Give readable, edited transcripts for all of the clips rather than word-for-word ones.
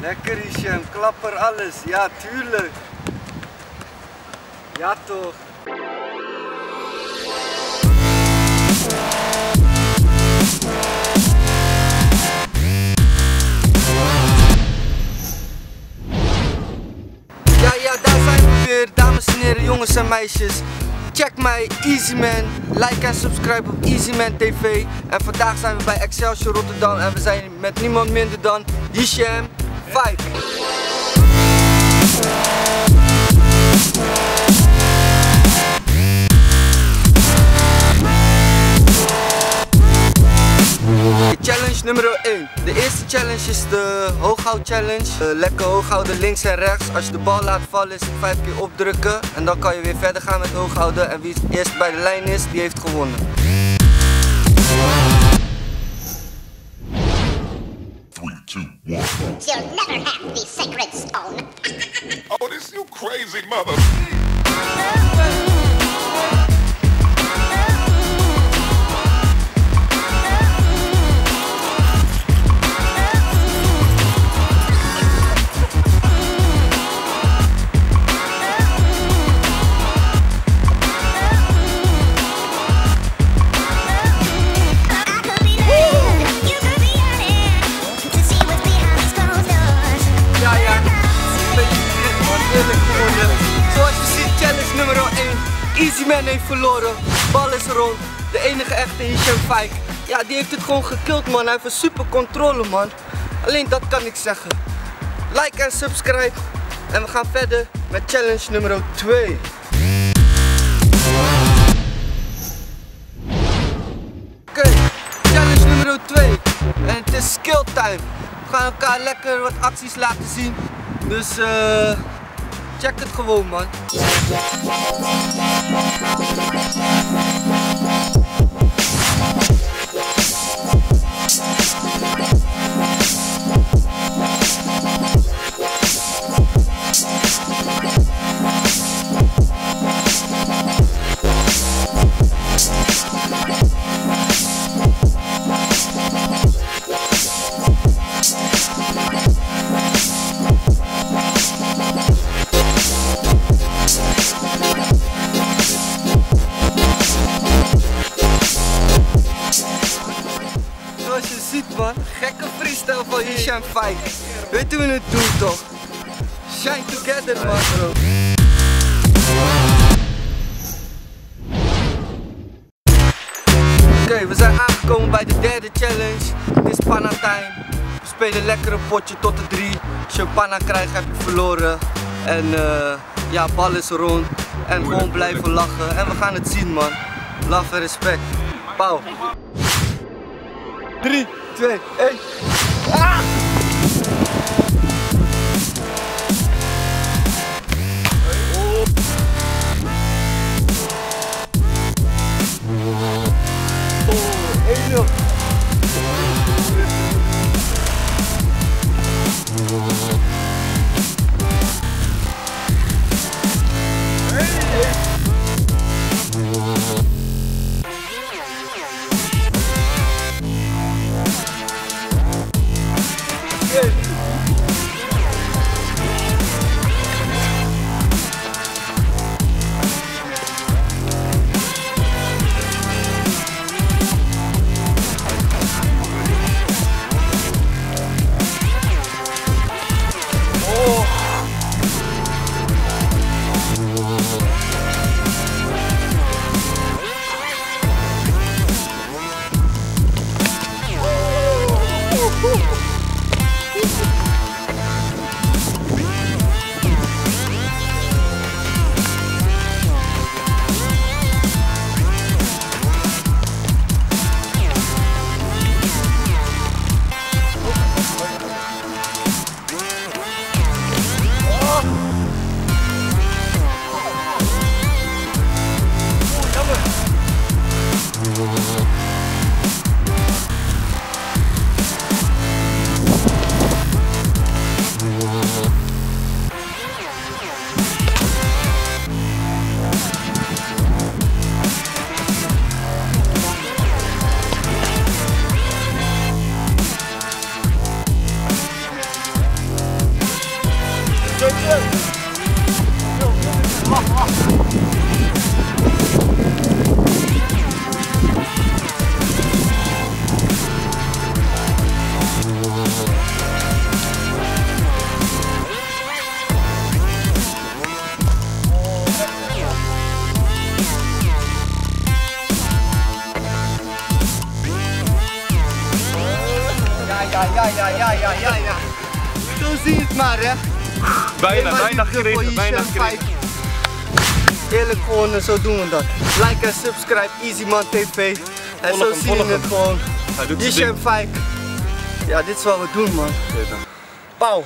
Lekker Hisham, klapper alles. Ja, tuurlijk. Ja toch. Ja, daar zijn we weer, dames en heren, jongens en meisjes. Check mij, Easyman, like en subscribe op Easyman TV. En vandaag zijn we bij Excelsior Rotterdam en we zijn met niemand minder dan Hisham 5. Challenge nummer 1. De eerste challenge is de hooghoud challenge. Lekker hooghouden links en rechts. Als je de bal laat vallen is het 5 keer opdrukken. En dan kan je weer verder gaan met hooghouden. En wie het eerst bij de lijn is, die heeft gewonnen. 3, 2, 1. You'll never have the sacred stone. Oh, this you crazy mother. Zoals je ziet, challenge nummer 1. Easyman heeft verloren. Bal is rond. De enige echte Hisham 5. Ja, die heeft het gewoon gekild, man. Hij heeft een super controle, man. Alleen dat kan ik zeggen. Like en subscribe. En we gaan verder met challenge nummer 2. Oké, challenge nummer 2. En het is skill time. We gaan elkaar lekker wat acties laten zien. Dus check het gewoon, man. Zoals je ziet, man, gekke freestyle van Hisham 5. Weet hoe we het doen, toch? Shine together, man, bro. Oké, we zijn aangekomen bij de derde challenge. Het is panna time. We spelen lekker een potje tot de 3. Als je een panna krijgt, heb je verloren. En ja, bal is rond. En gewoon blijven lachen. En we gaan het zien, man. Love en respect. Pauw. 3, 2, 1. Ah! Ja. Zo zie je het maar, hè. Bijna gereden, bijna gereden. Eerlijk gewoon, zo doen we dat. Like en subscribe, Easyman TV. En zo zie je het gewoon. Hisham Fike. Ja, dit is wat we doen, man. Pauw.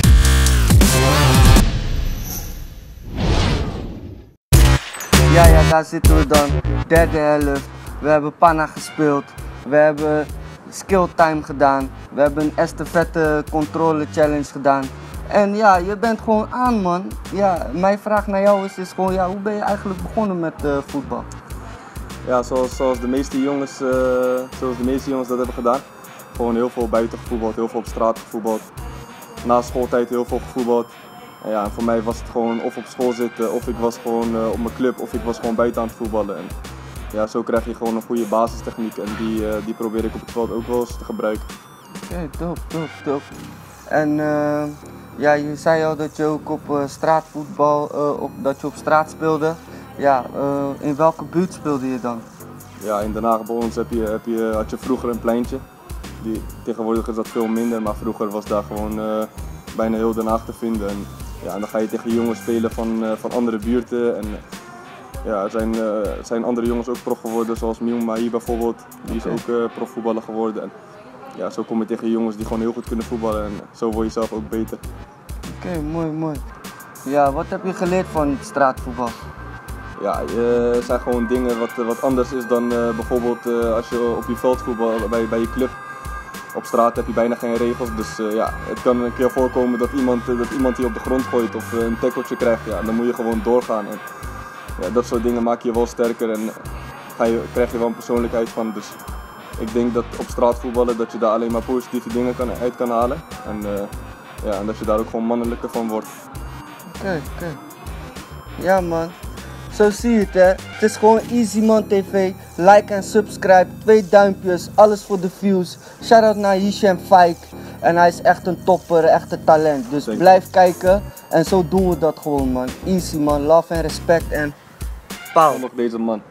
Ja, daar zitten we dan. Derde helft. We hebben panna gespeeld. We hebben skill time gedaan. We hebben een estafette controle challenge gedaan. En ja, je bent gewoon aan, man. Ja, mijn vraag naar jou is gewoon, ja, hoe ben je eigenlijk begonnen met voetbal? Ja, zoals de meeste jongens dat hebben gedaan. Gewoon heel veel buiten gevoetbald, heel veel op straat gevoetbald. Na schooltijd heel veel gevoetbald. En ja, voor mij was het gewoon of op school zitten, of ik was gewoon op mijn club, of ik was gewoon buiten aan het voetballen. En ja, zo krijg je gewoon een goede basistechniek en die probeer ik op het veld ook wel eens te gebruiken. Oké, top. En ja, je zei al dat je ook op straatvoetbal, dat je op straat speelde. Ja, in welke buurt speelde je dan? Ja, in Den Haag bij ons had je vroeger een pleintje. Tegenwoordig is dat veel minder, maar vroeger was daar gewoon bijna heel Den Haag te vinden. En, ja, en dan ga je tegen jongens spelen van andere buurten. En ja, er zijn andere jongens ook prof geworden, zoals Miu Mahi bijvoorbeeld. Die is ook profvoetballer geworden. En, ja, zo kom je tegen jongens die gewoon heel goed kunnen voetballen en zo word je zelf ook beter. Oké, mooi. Ja, wat heb je geleerd van het straatvoetbal? Ja, er zijn gewoon dingen wat anders is dan bijvoorbeeld als je op je veld voetbalt bij je club. Op straat heb je bijna geen regels, dus ja, het kan een keer voorkomen dat iemand die op de grond gooit of een tackeltje krijgt. Ja, dan moet je gewoon doorgaan. En, ja, dat soort dingen maak je wel sterker en krijg je wel een persoonlijkheid van. Dus ik denk dat op straatvoetballen dat je daar alleen maar positieve dingen uit kan halen. En, ja, en dat je daar ook gewoon mannelijker van wordt. Oké. Ja, man. Zo zie je het, hè. Het is gewoon Easyman TV. Like en subscribe. 2 duimpjes. Alles voor de views. Shout-out naar Hisham Fike. En hij is echt een topper, echt een talent. Dus blijf kijken. En zo doen we dat gewoon, man. Easy, man. Love en respect en pauw. Nog deze man.